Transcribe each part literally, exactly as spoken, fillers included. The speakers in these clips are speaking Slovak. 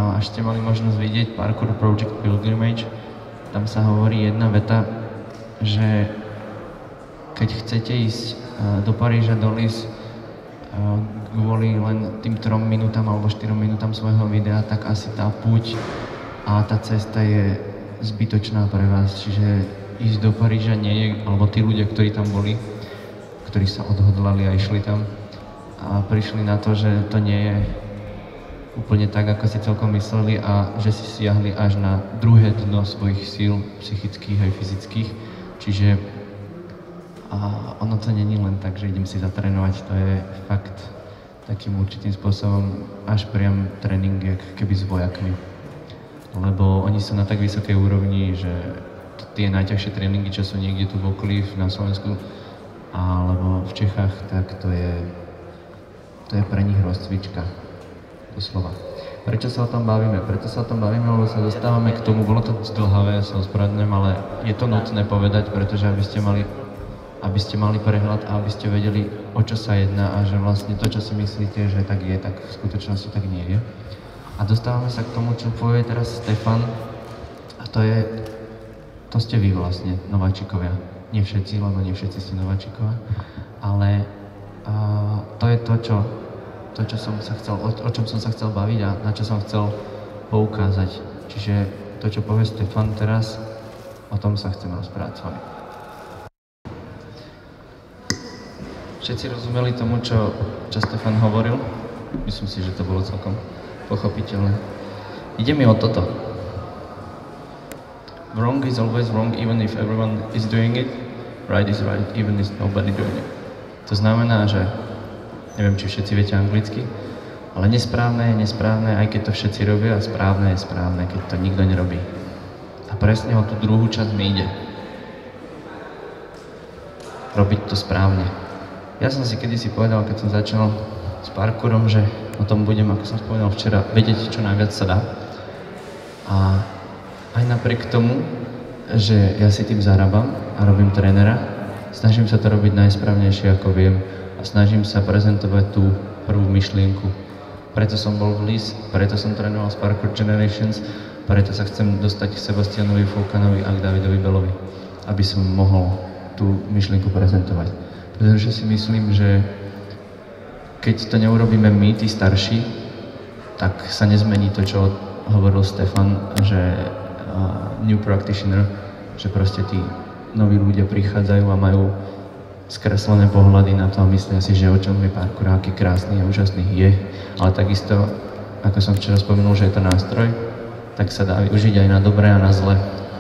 Až ste mali možnosť vidieť Parkour Project Pilgrimage, tam sa hovorí jedna veta, že keď chcete ísť do Paríža, do Nice kvôli len tým trom minútam alebo štyrom minútam svojho videa, tak asi tá púť a tá cesta je zbytočná pre vás. Čiže ísť do Paríža nie je, alebo tí ľudia, ktorí tam boli, ktorí sa odhodlali a išli tam a prišli na to, že to nie je úplne tak, ako si celkom mysleli a že si siahli až na druhé dno svojich síl, psychických aj fyzických. Čiže a ono to není len tak, že idem si zatrénovať, to je fakt takým určitým spôsobom až priam tréning, jak keby s vojakmi. Lebo oni sú na tak vysokej úrovni, že tie najťažšie tréningy, čo sú niekde tu v okolí na Slovensku alebo v Čechách, tak to je, to je pre nich rozcvička. Doslova. Prečo sa o tom bavíme? Prečo sa o tom bavíme, lebo sa dostávame k tomu, bolo to zdlhavé, sa ospravedlňujem, ale je to nutné povedať, pretože aby ste mali, aby ste mali prehľad a aby ste vedeli, o čo sa jedná a že vlastne to, čo si myslíte, že tak je, tak v skutočnosti tak nie je. A dostávame sa k tomu, čo povie teraz Stefan, a to je, to ste vy vlastne, nováčikovia. Nie všetci, lebo nie všetci ste nováčikovia, ale uh, to je to, čo to, čo som sa chcel, o, o čom som sa chcel baviť a na čo som chcel poukázať. Čiže to, čo povie Stefan teraz, o tom sa chcem rozprávať s vami. Všetci rozumeli tomu, čo, čo Stefan hovoril? Myslím si, že to bolo celkom pochopiteľné. Ide mi o toto. Wrong is always wrong, even if everyone is doing it. Right is right, even if nobody doing it. To znamená, že neviem, či všetci viete anglicky, ale nesprávne je nesprávne, aj keď to všetci robia, a správne je správne, keď to nikto nerobí. A presne o tú druhú časť mi ide. Robiť to správne. Ja som si kedysi povedal, keď som začal s parkourom, že o tom budem, ako som spomenul včera, vedieť, čo najviac sa dá. A aj napriek tomu, že ja si tým zarábam a robím trénera, snažím sa to robiť najsprávnejšie, ako viem. A snažím sa prezentovať tú prvú myšlienku. Preto som bol v Lis, preto som trénoval s Parkour Generations, preto sa chcem dostať k Sebastianovi Foukanovi a k Davidovi Belovi, aby som mohol tú myšlienku prezentovať. Pretože si myslím, že keď to neurobíme my, tí starší, tak sa nezmení to, čo hovoril Stefan, že uh, new practitioner, že proste tí noví ľudia prichádzajú a majú skreslené pohľady na to a myslia si, že o čom je parkour, aký krásny a úžasný je. Ale takisto, ako som včera spomenul, že je to nástroj, tak sa dá využiť aj na dobré a na zlé.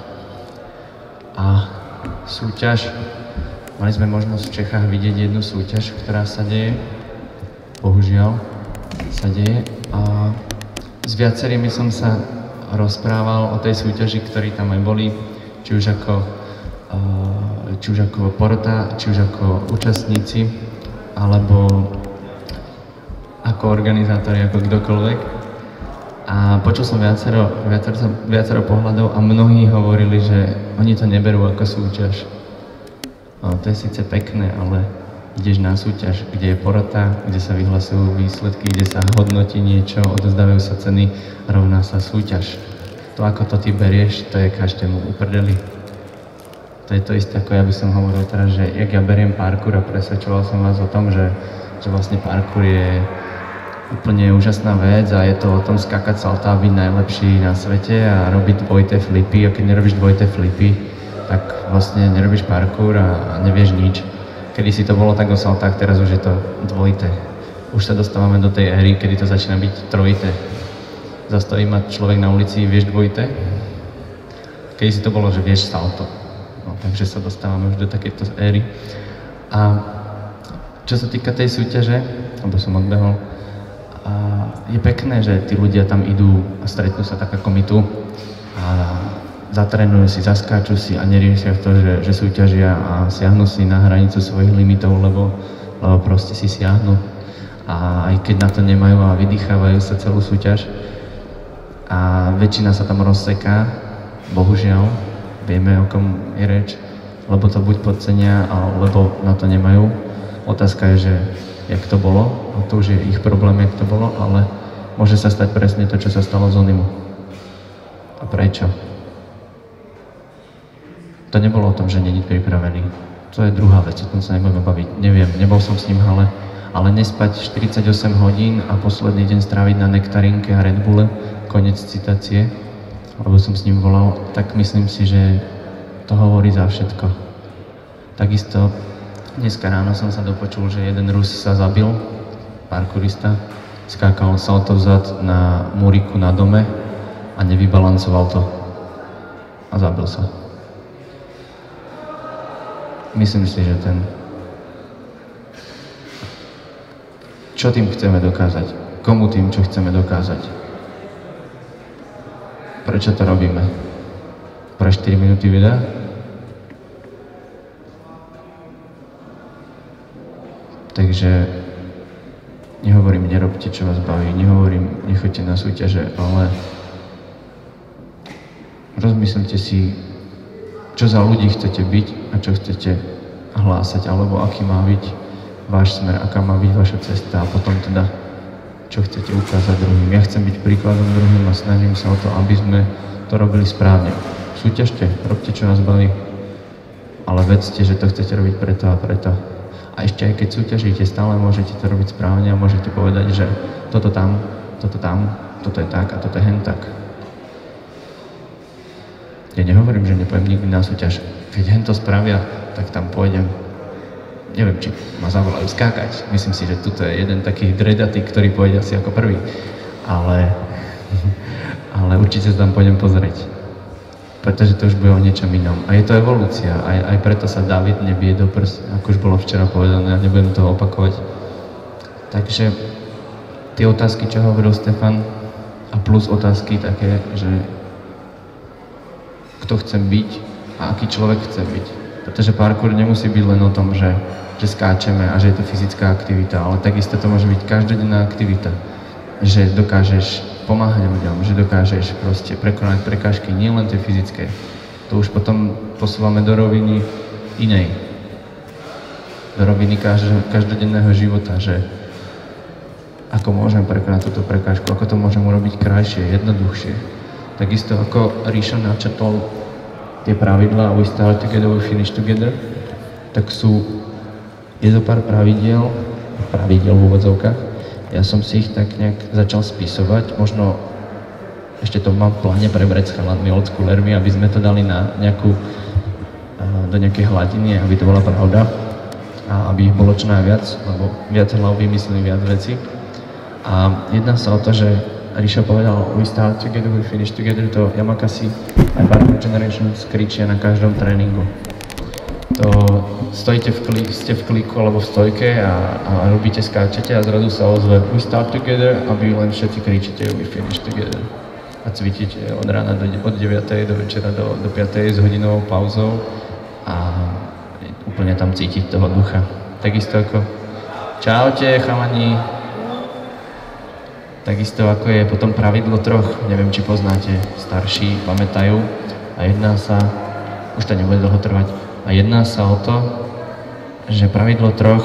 A súťaž, mali sme možnosť v Čechách vidieť jednu súťaž, ktorá sa deje, bohužiaľ sa deje. A s viacerými som sa rozprával o tej súťaži, ktorí tam aj boli, či už ako či už ako porota, či už ako účastníci, alebo ako organizátori, ako kdokoľvek. A počul som viacero, viacero, viacero pohľadov a mnohí hovorili, že oni to neberú ako súťaž. No, to je síce pekné, ale ideš na súťaž, kde je porota, kde sa vyhlasujú výsledky, kde sa hodnotí niečo, odozdávajú sa ceny, rovná sa súťaž. To, ako to ty berieš, to je každému uprdeli. To je to isté, ako ja by som hovoril teraz, že jak ja beriem parkour a presvedčoval som vás o tom, že, že vlastne parkour je úplne úžasná vec a je to o tom skákať salta a byť najlepší na svete a robiť dvojité flipy, a keď nerobíš dvojité flipy, tak vlastne nerobíš parkour a, a nevieš nič. Kedy si to bolo tak o saltách, teraz už je to dvojité. Už sa dostávame do tej éry, kedy to začína byť trojité. Zastaví ma človek na ulici, vieš dvojité? Kedy si to bolo, že vieš salto. No, takže sa dostávame už do takéto éry. A čo sa týka tej súťaže, lebo som odbehol, a je pekné, že tí ľudia tam idú a stretnú sa tak ako my tu a zatrénujú si, zaskáču si a neriešia to, že, že súťažia a siahnu si na hranicu svojich limitov, lebo, lebo proste si siahnu. A aj keď na to nemajú a vydýchávajú sa celú súťaž a väčšina sa tam rozseká, bohužiaľ, vieme, o kom je reč, lebo to buď podcenia, alebo na to nemajú. Otázka je, že jak to bolo, a to už je ich problém, jak to bolo, ale môže sa stať presne to, čo sa stalo z Onimu. A prečo? To nebolo o tom, že není pripravený. To je druhá vec, o tom sa nebudeme baviť. Neviem, nebol som s ním, ale, ale nespať štyridsaťosem hodín a posledný deň stráviť na nektarinke a Red Bulle, koniec citácie, lebo som s ním volal, tak myslím si, že to hovorí za všetko. Takisto dneska ráno som sa dopočul, že jeden Rus sa zabil, parkourista, skákal sa odtovzad na múriku na dome a nevybalancoval to a zabil sa. Myslím si, že ten... Čo tým chceme dokázať? Komu tým, čo chceme dokázať? Prečo to robíme? Pre štyri minúty videa? Takže nehovorím, nerobte, čo vás baví, nehovorím, nechoďte na súťaže, ale rozmyslite si, čo za ľudí chcete byť a čo chcete hlásať, alebo aký má byť váš smer, aká má byť vaša cesta a potom teda, čo chcete ukázať druhým. Ja chcem byť príkladom druhým a snažím sa o to, aby sme to robili správne. Súťažte, robte, čo vás baví, ale vedzte, že to chcete robiť preto a preto. A ešte aj keď súťažíte, stále môžete to robiť správne a môžete povedať, že toto tam, toto tam, toto je tak a toto je hen tak. Ja nehovorím, že nepôjdem nikdy na súťaž. Keď hen to spravia, tak tam pôjdem. Neviem, či ma zavolajú skákať. Myslím si, že tuto je jeden taký dredatý, ktorý pôjde asi ako prvý. Ale, ale určite sa tam pôjdem pozrieť. Pretože to už bude o niečom inom. A je to evolúcia. Aj, aj preto sa David nebije do prst, ako už bolo včera povedané, ja nebudem to opakovať. Takže tie otázky, čo hovoril Stefan, a plus otázky také, že kto chcem byť a aký človek chce byť. Pretože parkour nemusí byť len o tom, že, že skáčeme a že je to fyzická aktivita, ale takisto to môže byť každodenná aktivita. Že dokážeš pomáhať ľuďom, že dokážeš proste prekonať prekážky, nielen tie fyzické. To už potom posúvame do roviny inej. Do roviny každodenného života, že ako môžem prekonať túto prekážku, ako to môžem urobiť krajšie, jednoduchšie. Takisto ako Ríšo načrtol tie pravidlá We start together, we finish together, tak sú, je to pár pravidiel, pravidiel v úvodzovkách. Ja som si ich tak nejak začal spisovať, možno ešte to mám v pláne prebrať s chalanmi, oldschoolermi, aby sme to dali na nejakú, do nejakej hladiny, aby to bola pravda a aby ich bolo čo najviac, lebo viac hlav vymysleli viac veci. A jedná sa o to, že Ríša povedal We start together, we finish together, to Yamakasi aj Parkour Generation kričia na každom tréningu. To stojíte v kliku, ste v kliku alebo v stojke a, a robíte, skáčete a zrazu sa ozve We start together a vy len všetci kričíte We finish together. A cvičíte od rána do, od deviatej do večera do, do piatej s hodinovou pauzou a úplne tam cítiť toho ducha. Takisto ako čaute chalani. Takisto ako je potom pravidlo troch, neviem či poznáte, starší pamätajú a jedná sa, už to nebude dlho trvať, a jedná sa o to, že pravidlo troch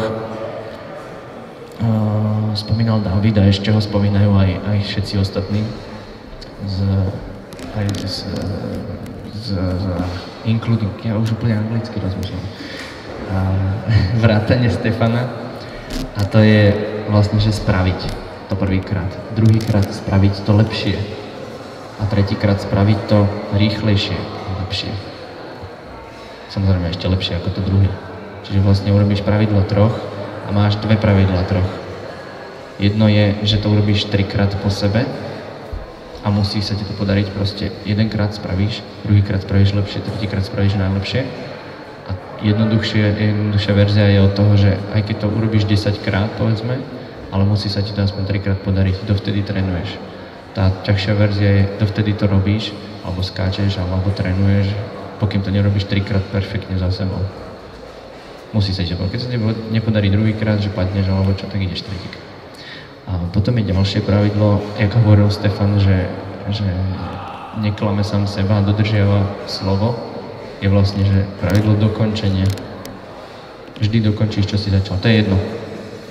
uh, spomínal David a ešte ho spomínajú aj, aj všetci ostatní z, aj z, z, z including, ja už úplne anglicky rozmýšľam, uh, vrátane Stefana a to je vlastne, že spraviť to prvýkrát, druhýkrát spraviť to lepšie a tretíkrát spraviť to rýchlejšie a lepšie. Samozrejme ešte lepšie ako to druhé. Čiže vlastne urobíš pravidlo troch a máš dve pravidla troch. Jedno je, že to urobíš trikrát po sebe a musí sa ti to podariť proste. Jedenkrát spravíš, druhýkrát spravíš lepšie, tretíkrát spravíš najlepšie. A jednoduchšia verzia je od toho, že aj keď to urobíš desaťkrát, povedzme, ale musí sa ti to aspoň trikrát podariť, dovtedy trénuješ. Tá ťažšia verzia je, dovtedy to robíš, alebo skáčeš, alebo trénuješ, pokým to nerobíš trikrát perfektne za sebou. Musí sa ti to, keď sa ti nepodarí druhýkrát, že padneš, alebo čo, tak ideš tretíkrát. A potom je ďalšie pravidlo, jak hovoril Stefan, že, že neklame sám seba a dodržiava slovo, je vlastne, že pravidlo dokončenia. Vždy dokončíš, čo si začal. To je jedno.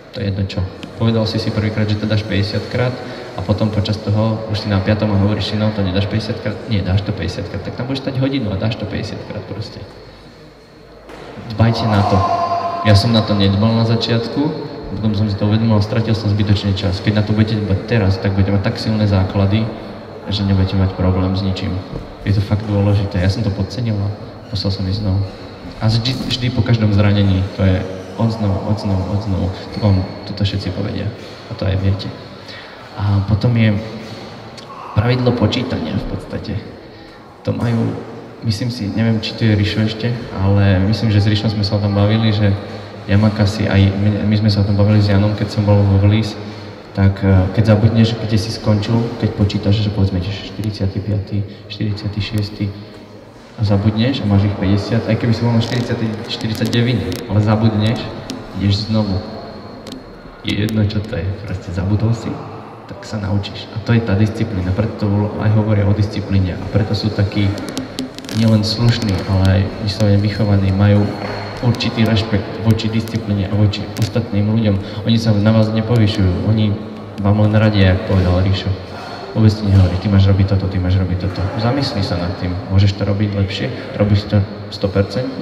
To je jedno čo. Povedal si si prvýkrát, že to dáš päťdesiat krát a potom počas toho už si na piatom a hovoríš si, no to nedáš päťdesiat krát, nie, dáš to päťdesiat krát, tak tam budeš stať hodinu a dáš to päťdesiat krát proste. Dbajte na to. Ja som na to nedbal na začiatku, potom som si to uvedomil a stratil som zbytočný čas. Keď na to budete dbať teraz, tak budete mať tak silné základy, že nebudete mať problém s ničím. Je to fakt dôležité. Ja som to podcenil a musel som ísť znovu. A vždy, vždy po každom zranení, to je odznovu, odznovu, odznovu. To vám toto všetci povedia. A to aj viete. A potom je pravidlo počítania v podstate. To majú, myslím si, neviem, či tu je Rišo ešte, ale myslím, že s Rišom sme sa o tom bavili, že Yamakasi, aj my, my sme sa o tom bavili s Janom, keď som bol vo Vlis, tak keď zabudneš, kde si skončil, keď počítaš, že povedzme, že štyridsiaty piaty, štyridsiaty šiesty a zabudneš a máš ich päťdesiat, aj keby si bol na štyridsiaty štyridsaťdeväť, ale zabudneš, ideš znovu. Je jedno, čo to je, proste zabudol si, tak sa naučíš. A to je tá disciplína, preto aj hovoria o disciplíne a preto sú takí nielen slušní, ale aj vyslovene vychovaní, majú určitý rešpekt voči disciplíne a voči ostatným ľuďom. Oni sa na vás nepovyšujú, oni vám len radia, jak povedal Rišo. Vôbec ti nehovorí, ty máš robiť toto, ty máš robiť toto. Zamyslí sa nad tým, môžeš to robiť lepšie, robíš to sto percent?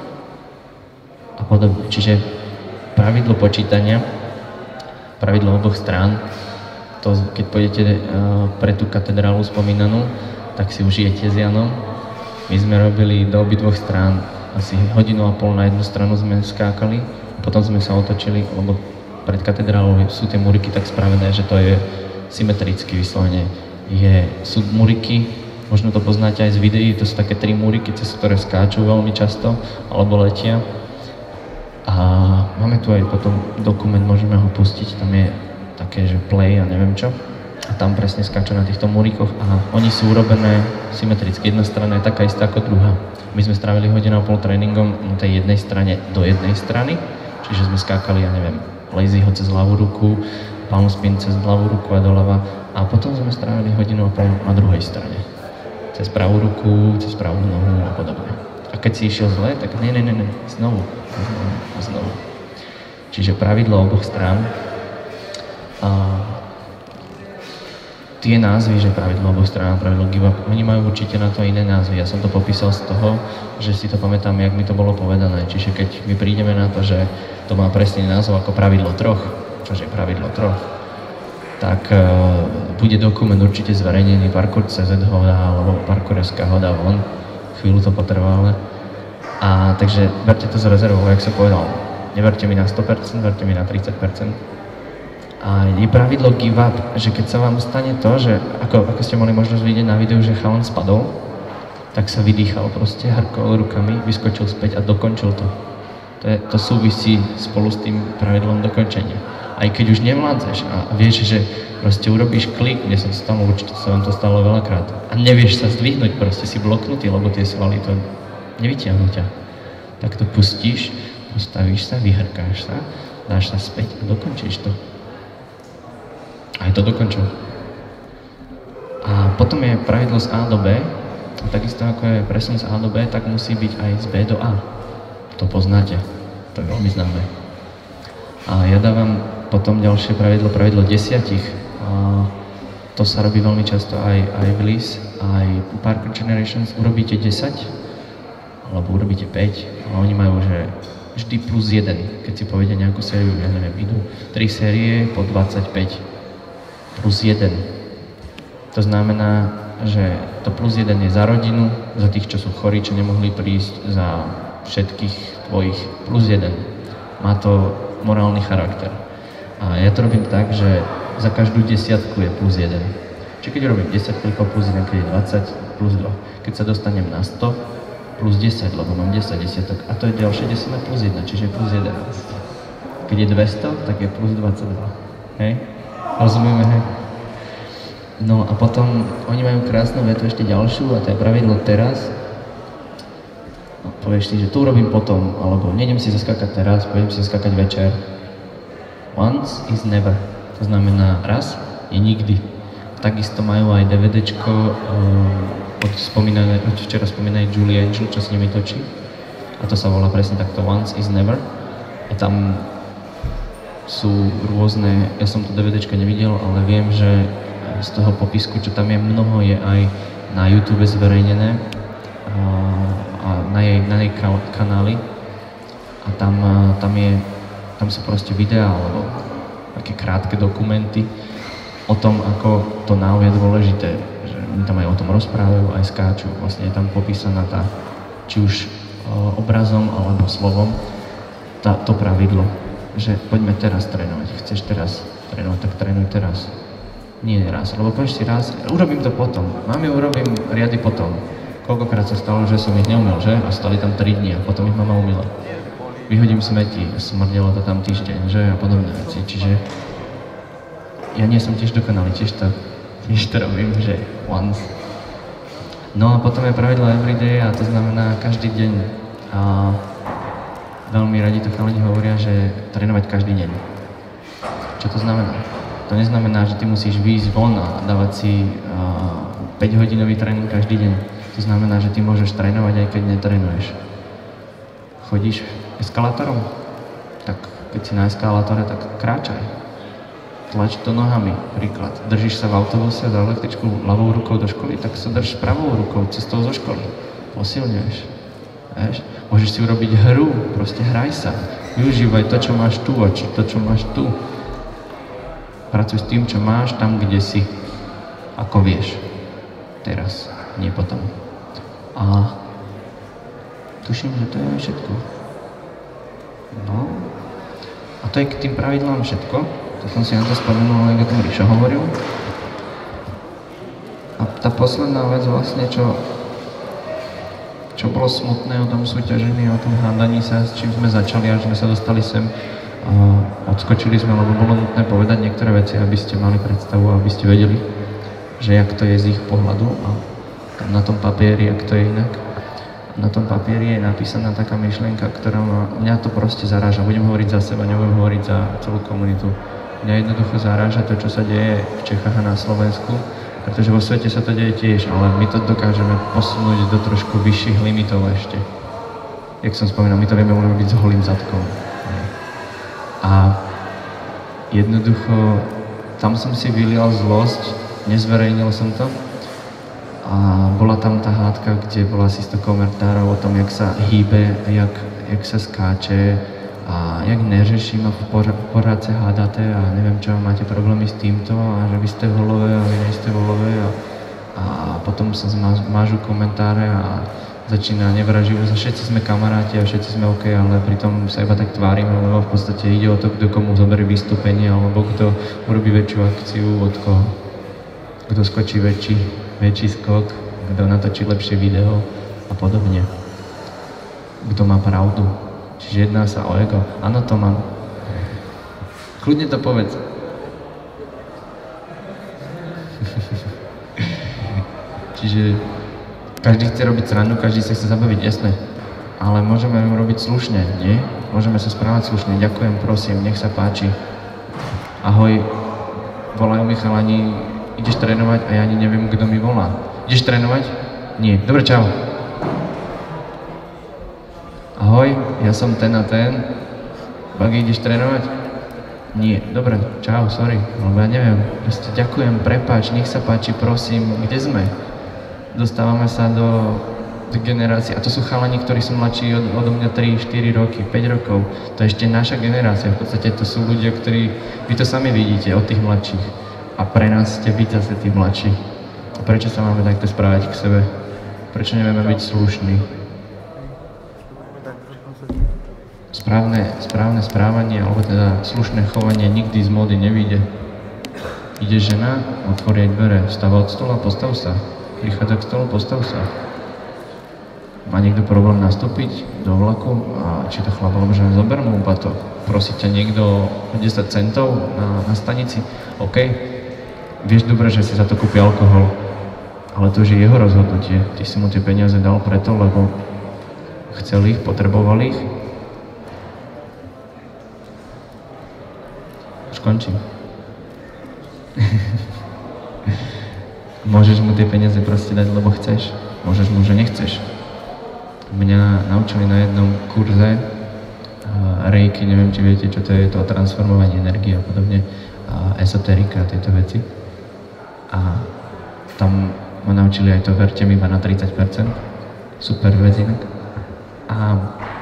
A podobne. Čiže pravidlo počítania, pravidlo oboch strán, to keď pôjdete uh, pre tú katedrálu spomínanú, tak si užijete s Janom. My sme robili do obidvoch strán asi hodinu a pol, na jednu stranu sme skákali, potom sme sa otočili, lebo pred katedrálou sú tie múriky tak spravené, že to je symetricky vyslovene. Je, sú múriky, možno to poznáte aj z videí, to sú také tri múriky, cez ktoré skáču veľmi často, alebo letia. A máme tu aj potom dokument, môžeme ho pustiť, tam je také, že play a neviem čo. A tam presne skáču na týchto múrikoch a oni sú urobené symetricky. Jedna strana je taká istá ako druhá. My sme strávili hodinu a pol tréningom na tej jednej strane do jednej strany, čiže sme skákali, ja neviem, lazyho cez ľavú ruku, palm spin cez ľavú ruku a doľava a potom sme strávili hodinu a pol na druhej strane. Cez pravú ruku, cez pravú nohu a podobne. A keď si išiel zle, tak ne, ne, ne, ne, znovu, znovu a znovu. Čiže pravidlo oboch strán. A tie názvy, že pravidlo oboch strán, pravidlo give up, oni majú určite na to iné názvy. Ja som to popísal z toho, že si to pamätám, jak mi to bolo povedané. Čiže keď my prídeme na to, že to má presný názov ako pravidlo troch, čože je pravidlo troch, tak uh, bude dokument určite zverejnený, Parkour bodka cé zet ho dá, alebo Parkour bodka es ká ho dá von. Chvíľu to potrvá, ale... A takže berte to z rezervou, jak som povedal. Neverte mi na sto percent, verte mi na tridsať percent. A je pravidlo give up, že keď sa vám stane to, že ako, ako ste mali možnosť vidieť na videu, že chalan spadol, tak sa vydýchal proste, hrkol rukami, vyskočil späť a dokončil to. To, je, to súvisí spolu s tým pravidlom dokončenia. Aj keď už nevládzeš a vieš, že proste urobíš klik, kde som sa tam, určite sa vám to stalo veľakrát, a nevieš sa zdvihnúť, proste si bloknutý, lebo tie svaly to nevytiahnu ťa. Tak to pustíš, postavíš sa, vyhrkáš sa, dáš sa späť a dokončíš to. Aj to dokončil. A potom je pravidlo z A do B, a takisto ako je presun z A do B, tak musí byť aj z B do A. To poznáte, to je veľmi známe. A ja dávam potom ďalšie pravidlo, pravidlo desiatich. A to sa robí veľmi často aj, aj v Lis, aj u Parkour Generations. Urobíte desať, alebo urobíte päť, a oni majú, že vždy plus jeden. Keď si povedia nejakú sériu, ja neviem, idú tri série po dvadsaťpäť. Plus jeden. To znamená, že to plus jeden je za rodinu, za tých, čo sú chorí, čo nemohli prísť, za všetkých tvojich plus jeden. Má to morálny charakter. A ja to robím tak, že za každú desiatku je plus jeden. Čiže keď robím desať klikov plus jeden, keď je dvadsať plus dva. Keď sa dostanem na sto, plus desať, lebo mám desať desiatok. A to je ďalšie desať na plus jeden, čiže plus jedenásť. Keď je dvesto, tak je plus dvadsaťdva. Hej? Rozumieme, hej? No a potom, oni majú krásnu vetu ešte ďalšiu, a to je pravidlo teraz. No, povieš si, že tu urobím potom, alebo nejdem si zaskakať teraz, pôjdem si zaskakať večer. Once is never. To znamená raz je nikdy. Takisto majú aj DVDčko um, od, spomínané, od včera spomínanej Julie Angel, čo s nimi točí. A to sa volá presne takto Once is never. A tam sú rôzne, ja som to DVDčko nevidel, ale viem, že z toho popisku, čo tam je, mnoho je aj na YouTube zverejnené a, a na jej, na jej kanály a tam, tam, je, tam sú proste videá alebo také krátke dokumenty o tom, ako to náu je dôležité, že oni tam aj o tom rozprávajú, aj skáču, vlastne je tam popísaná tá, či už obrazom alebo slovom, tá, to pravidlo, že poďme teraz trénovať, chceš teraz trénovať, tak trénuj teraz. Nie raz, lebo povieš si raz, urobím to potom, mami, urobím riady potom. Koľkokrát sa stalo, že som ich neumel, že? A stali tam tri dni a potom ich mama umila. Vyhodím smeti, smrdelo to tam týždeň, že? A podobné veci, čiže ja nie som tiež dokonalý, tiež to, tiež to robím, že once. No a potom je pravidlo everyday a to znamená každý deň. A veľmi radi to chalani hovoria, že trénovať každý deň. Čo to znamená? To neznamená, že ty musíš výjsť von a dávať si uh, päťhodinový tréning každý deň. To znamená, že ty môžeš trénovať, aj keď netrénuješ. Chodíš eskalátorom? Tak keď si na eskalátore, tak kráčaj. Tlač to nohami, príklad. Držíš sa v autobuse za električku ľavou rukou do školy, tak sa drž pravou rukou cestou zo školy. Posilňuješ. Vieš? Môžeš si urobiť hru, proste hraj sa. Využívaj to, čo máš tu, či to, čo máš tu. Pracuj s tým, čo máš, tam, kde si. Ako vieš. Teraz, nie potom. A tuším, že to je všetko. No. A to je k tým pravidlám všetko. To som si na to spomenul, ako tom Ríšo hovoril. A tá posledná vec vlastne, čo, čo bolo smutné o tom súťažení, o tom hádaní sa, s čím sme začali, až sme sa dostali sem, Uh, odskočili sme, lebo bolo nutné povedať niektoré veci, aby ste mali predstavu, aby ste vedeli, že jak to je z ich pohľadu a na tom papieri, jak to je inak. Na tom papieri je napísaná taká myšlienka, ktorá ma, mňa to proste zaráža. Budem hovoriť za seba, nebudem hovoriť za celú komunitu. Mňa jednoducho zaráža to, čo sa deje v Čechách a na Slovensku, pretože vo svete sa to deje tiež, ale my to dokážeme posunúť do trošku vyšších limitov ešte. Jak som spomínal, my to vieme urobiť s holým zadkom. A jednoducho, tam som si vylial zlosť, nezverejnil som to. A bola tam tá hádka, kde bola asi sto komentárov o tom, jak sa hýbe, jak, jak sa skáče a jak neřeším a pořád sa hádate a neviem čo, máte problémy s týmto a že vy ste holové a vy nejste holové a, a potom sa zmážu komentáre a začína nevraživosť. Všetci sme kamaráti a všetci sme OK, ale pritom sa iba tak tvárime, lebo v podstate ide o to, kto komu zoberie vystúpenie, alebo kto urobí väčšiu akciu od koho. Kto skočí väčší, väčší skok, kto natočí lepšie video a podobne. Kto má pravdu. Čiže jedná sa o ego. Áno, to mám. Kľudne to povedz. Čiže každý chce robiť srandu, každý sa chce zabaviť, jasné. Ale môžeme ju robiť slušne, nie? Môžeme sa správať slušne. Ďakujem, prosím, nech sa páči. Ahoj, volajú mi chalani, ideš trénovať a ja ani neviem, kto mi volá. Ideš trénovať? Nie. Dobre, čau. Ahoj, ja som ten a ten. Bagi, ideš trénovať? Nie. Dobre, čau, sorry, lebo ja neviem. Proste ďakujem, prepáč, nech sa páči, prosím, kde sme? Dostávame sa do, do generácie, a to sú chalani, ktorí sú mladší od, odo mňa tri štyri roky, päť rokov. To je ešte naša generácia, v podstate to sú ľudia, ktorí, vy to sami vidíte od tých mladších. A pre nás ste vy zase tí mladší. A prečo sa máme takto správať k sebe? Prečo nevieme byť slušní? Správne, správne správanie, alebo teda slušné chovanie nikdy z módy nevyjde. Ide žena, otvorí dvere, vstáva od stola, postav sa. Prichádza k stolu, postav sa. Má niekto problém nastúpiť do vlaku? A či to chlap, alebo že zober mu batok. Prosí ťa niekto desať centov na, na stanici? OK. Vieš dobre, že si za to kúpi alkohol. Ale to už je jeho rozhodnutie. Ty si mu tie peniaze dal preto, lebo chcel ich, potreboval ich. Už končím. Môžeš mu tie peniaze proste dať, lebo chceš. Môžeš mu, že nechceš. Mňa naučili na jednom kurze reiki, neviem, či viete, čo to je, to transformovanie energie a podobne, a ezoterika a tieto veci. A tam ma naučili aj to, verte mi, iba na tridsať percent. Super vec inak. A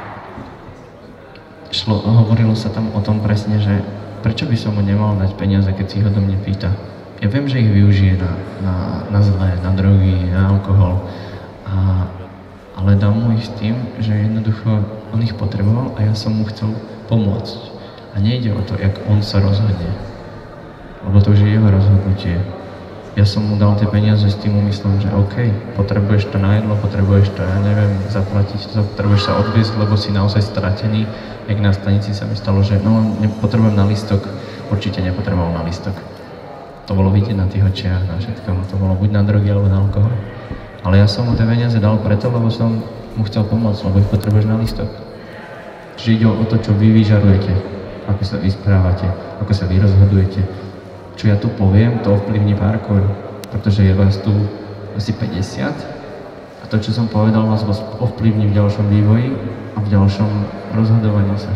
šlo, hovorilo sa tam o tom presne, že prečo by som mu nemal dať peniaze, keď si ho do mňa pýta. Ja viem, že ich využije na, na, na zlé, na drogy, na alkohol, a, ale dám mu ich s tým, že jednoducho on ich potreboval a ja som mu chcel pomôcť. A nejde o to, jak on sa rozhodne, lebo to už je jeho rozhodnutie. Ja som mu dal tie peniaze s tým úmyslom, že OK, potrebuješ to na jedlo, potrebuješ to, ja neviem, zaplatiť to, potrebuješ sa odviezť, lebo si naozaj stratený. Jak na stanici sa mi stalo, že no, nepotrebujem na listok, určite nepotreboval na listok. To bolo vidieť na tých očiach, na všetkom, to bolo buď na drogy, alebo na alkohol. Ale ja som mu tie peniaze dal preto, lebo som mu chcel pomôcť, lebo ich potrebuješ na listok. Čiže ide o to, čo vy vyžarujete, ako sa vy správate, ako sa vy rozhodujete. Čo ja tu poviem, to ovplyvní parkour, pretože je vás tu asi päťdesiat a to, čo som povedal, vás ovplyvní v ďalšom vývoji a v ďalšom rozhodovaní sa.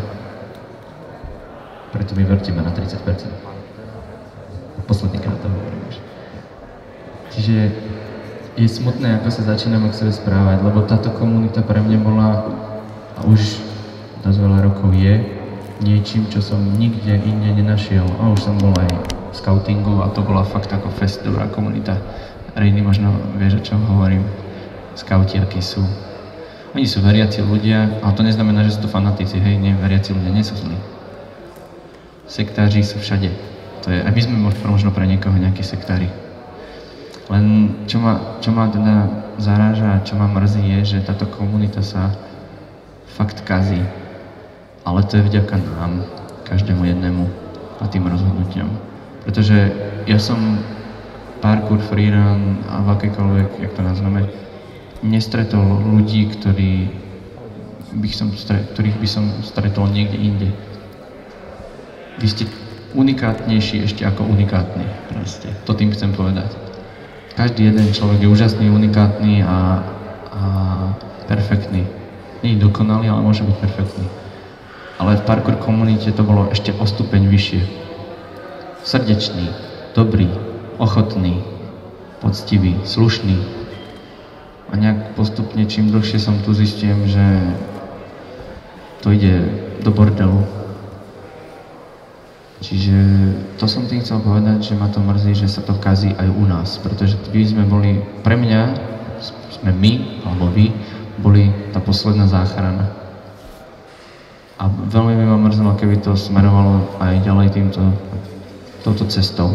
Preto mi verte ma na tridsať percent. Posledný krát to hovorím už. Čiže je smutné, ako sa začíname k sebe správať, lebo táto komunita pre mňa bola a už dosť veľa rokov je niečím, čo som nikde inde nenašiel. A už som bol aj v skautingu a to bola fakt ako fest, dobrá komunita. Rejny možno vieš, o čom hovorím. Skauti, akí sú. Oni sú veriaci ľudia, ale to neznamená, že sú to fanatici, hej, nie, veriaci ľudia nie sú zlí. Sektáři sú všade. To je, aj my sme možno pre niekoho nejakí sektári. Len čo ma, čo ma teda zaráža, čo ma mrzí, je, že táto komunita sa fakt kazí. Ale to je vďaka nám, každému jednému a tým rozhodnutiam. Pretože ja som parkour, freerun a v akékoľvek, jak to nazveme, nestretol ľudí, ktorí by som stre, ktorých by som stretol niekde inde. Vy ste unikátnejší ešte ako unikátny, proste. To tým chcem povedať. Každý jeden človek je úžasný, unikátny a, a perfektný. Nie je dokonalý, ale môže byť perfektný. Ale v parkour komunite to bolo ešte o stupeň vyššie. Srdečný, dobrý, ochotný, poctivý, slušný. A nejak postupne, čím dlhšie som tu, zistím, že to ide do bordelu. Čiže to som tým chcel povedať, že ma to mrzí, že sa to kazí aj u nás. Pretože vy sme boli, pre mňa, sme my, alebo vy, boli tá posledná záchrana. A veľmi by ma mrzelo, keby to smerovalo aj ďalej týmto, touto cestou.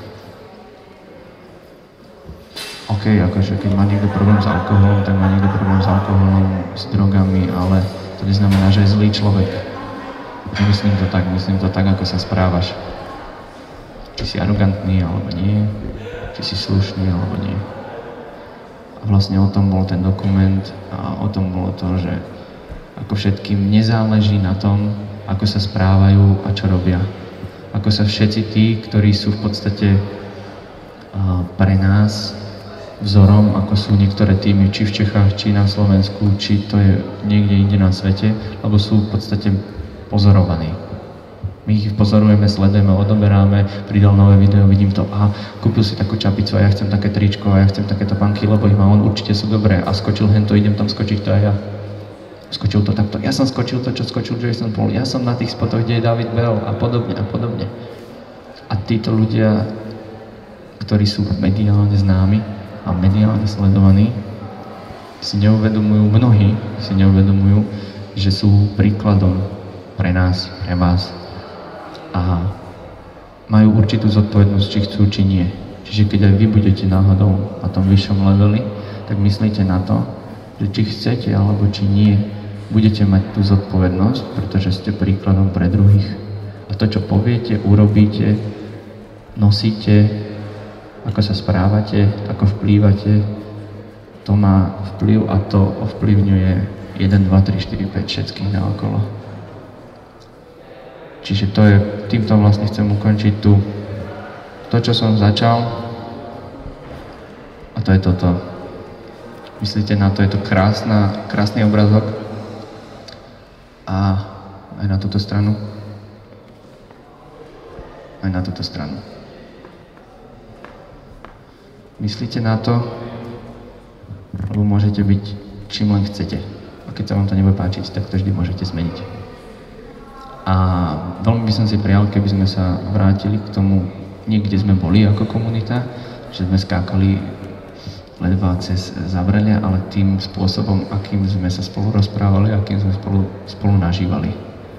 OK, akože keď má niekto problém s alkoholom, tak má niekto problém s alkoholom, s drogami, ale to neznamená, že je zlý človek. Nemyslím to tak, myslím to tak, ako sa správaš. Či si arogantný, alebo nie, či si slušný, alebo nie. A vlastne o tom bol ten dokument a o tom bolo to, že ako všetkým nezáleží na tom, ako sa správajú a čo robia. Ako sa všetci tí, ktorí sú v podstate uh, pre nás vzorom, ako sú niektoré týmy, či v Čechách, či na Slovensku, či to je niekde inde na svete, lebo sú v podstate pozorovaní. My ich pozorujeme, sledujeme, odoberáme, pridal nové video, vidím to, aha, kúpil si takú čapicu a ja chcem také tričko a ja chcem takéto panky, lebo ich má on, určite sú dobré a skočil hento, idem tam skočiť to aj ja. Skočil to takto, ja som skočil to, čo skočil Jason Paul, ja som na tých spotoch, kde je David Bell a podobne a podobne. A títo ľudia, ktorí sú mediálne známi a mediálne sledovaní, si neuvedomujú, mnohí si neuvedomujú, že sú príkladom pre nás, pre vás. A majú určitú zodpovednosť, či chcú, či nie. Čiže keď aj vy budete náhodou na tom vyššom leveli, tak myslíte na to, že či chcete, alebo či nie, budete mať tú zodpovednosť, pretože ste príkladom pre druhých. A to, čo poviete, urobíte, nosíte, ako sa správate, ako vplývate, to má vplyv a to ovplyvňuje jeden, dva, tri, štyri, päť všetkých naokolo. Čiže to je, týmto vlastne chcem ukončiť tu to, čo som začal, a to je toto. Myslíte na to, je to krásna, krásny obrazok a aj na túto stranu. Aj na túto stranu. Myslíte na to, lebo môžete byť čím len chcete. A keď sa vám to nebude páčiť, tak to vždy môžete zmeniť. A veľmi by som si prijal, keby sme sa vrátili k tomu, nie kde sme boli ako komunita, že sme skákali ledva cez Zabrelia, ale tým spôsobom, akým sme sa spolu rozprávali, akým sme spolu, spolu nažívali.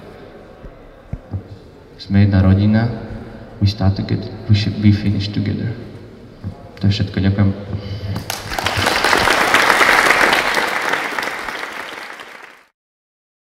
Sme jedna rodina, we start together, we should be finished together. To je všetko, ďakujem.